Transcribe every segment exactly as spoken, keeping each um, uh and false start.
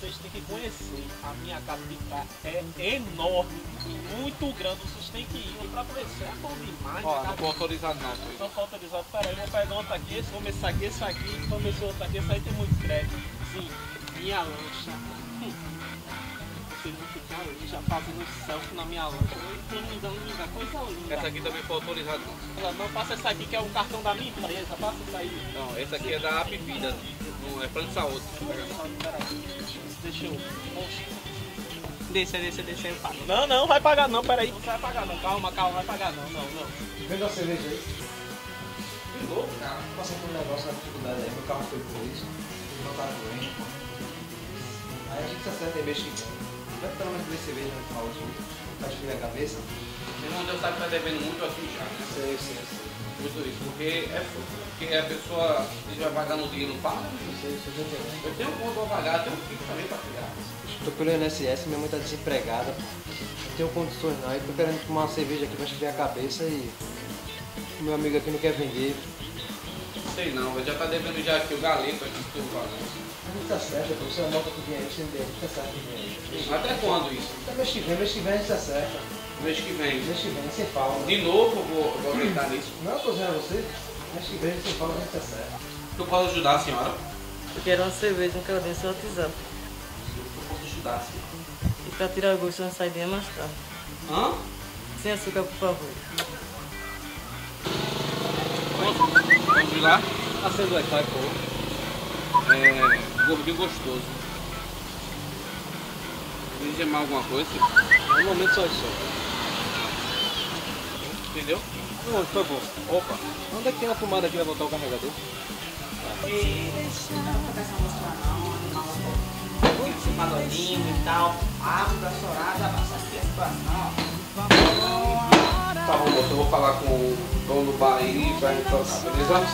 vocês têm que conhecer. A minha casa de cá é enorme, muito grande. Vocês têm que ir pra conhecer. É bom demais. Ó, não vou autorizar não, filho. Não foi autorizado. Peraí, vou pegar outro aqui. Esse, vou ver esse aqui, esse aqui. Vou ver esse outro aqui. Esse aí tem muito crédito. Sim, minha lancha. Hum. Vocês vão ficar ali já fazendo selfie na minha lancha. Linda, linda, coisa linda. Essa aqui também foi autorizada não. Ela não, passa essa aqui que é o cartão da minha empresa. Passa isso aí. Não, essa aqui é da App Vida. Não é plano de saúde. Peraí. Deixa eu. Desce, desce, desce, eu pago. Não, não, vai pagar não, peraí. Não vai pagar não, calma, calma, vai pagar não, não, não. Vende uma cerveja aí. Que louco, cara. Passei por um negócio na dificuldade aí, meu carro foi por isso. Não tá doente. Aí a gente se acerta aí mês que vem. Vai pelo menos beber cerveja no final de faz frio na cabeça. Meu irmão Deus sabe que tá devendo muito aqui já, né? Sei, sei, sei. Muito isso, porque é porque a pessoa já vai pagando o dinheiro, não paga. Não sei, se eu já tenho. Eu tenho um conto pra pagar, tenho um filho também pra criar. Estou pelo I N S S, minha mãe tá desempregada. Não tenho condições não. Eu tô querendo tomar uma cerveja aqui pra esfriar a cabeça e o meu amigo aqui não quer vender. Sei não, eu já tá devendo já aqui o galeto aqui que eu tô pagando. A gente tá certo, pô. Você anota com o dinheiro, você não der, tá certo com o dinheiro. Até quando isso? Até mês que vem, mês que vem a gente se acerta. Mês que vem. Mês que vem, você fala. Né? De novo eu vou, eu vou acreditar nisso. Não, eu tô dizendo a você. Mês que vem você fala, a gente se acerta. Eu posso ajudar a senhora? Eu quero uma cerveja, um caldinho seu WhatsApp. Eu posso ajudar, sim. E pra tirar o gosto, uma saidinha mais tarde. Hã? Sem açúcar, por favor. Posso? Posso ajudar? Acende o Wi-Fi, pô. É, gordinho gostoso. Quer gemar alguma coisa? No momento só isso. Entendeu? Não, por favor. Opa! Onde é que tem uma tomada aqui pra botar o carregador? Esse pagodinho e tal, água da chorada, abaixa aqui a situação. Tá bom, moço, eu vou falar com o dono do bar aí pra gente trocar, beleza?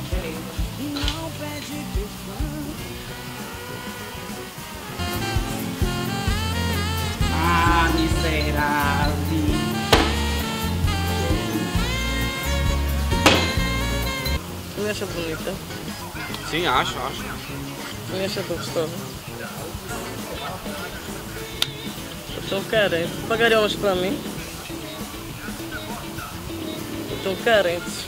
Ah, miserável. Você me acha bonita? Sim, acho, acho. Você me acha gostosa? Eu tô carente. Pagaria umas pra mim? Eu tô carente.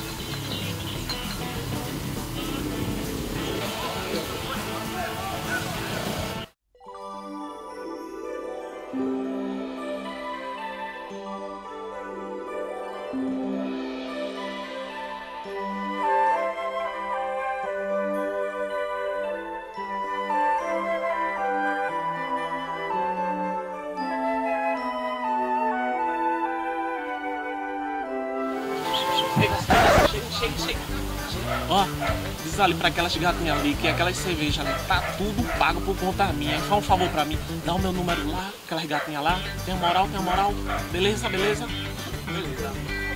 Chega, chega, chega. Ó, diz ali pra aquelas gatinhas ali que aquelas cervejas ali tá tudo pago por conta minha. Faz um favor pra mim, dá o meu número lá, aquelas gatinhas lá. Tem moral, tem moral. Beleza, beleza? Beleza.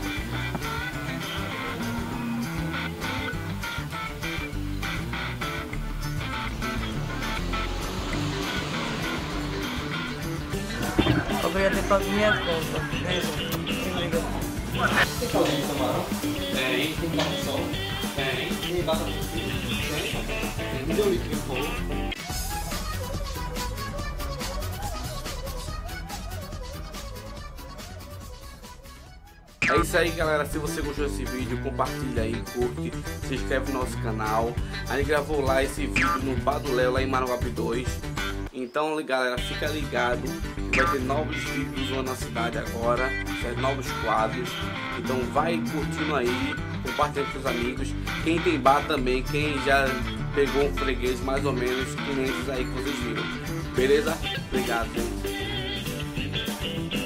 Obrigado por pagar minha conta. Beijo. Tem caldinho de camarão? Tem, Tem carne-sol? tem. Tem batata frita? Tem. Me deu um litro, por favor. É isso aí, galera. Se você gostou desse vídeo, compartilha aí, curte, se inscreve no nosso canal. A gente gravou lá esse vídeo no Bar do Léo, lá em Maranguape dois. Então, galera, fica ligado. Vai ter novos vídeos lá na cidade agora, novos quadros. Então vai curtindo aí, compartilha com os amigos. Quem tem bar também, quem já pegou um freguês mais ou menos, que nem esses aí que vocês viram. Beleza? Obrigado, gente.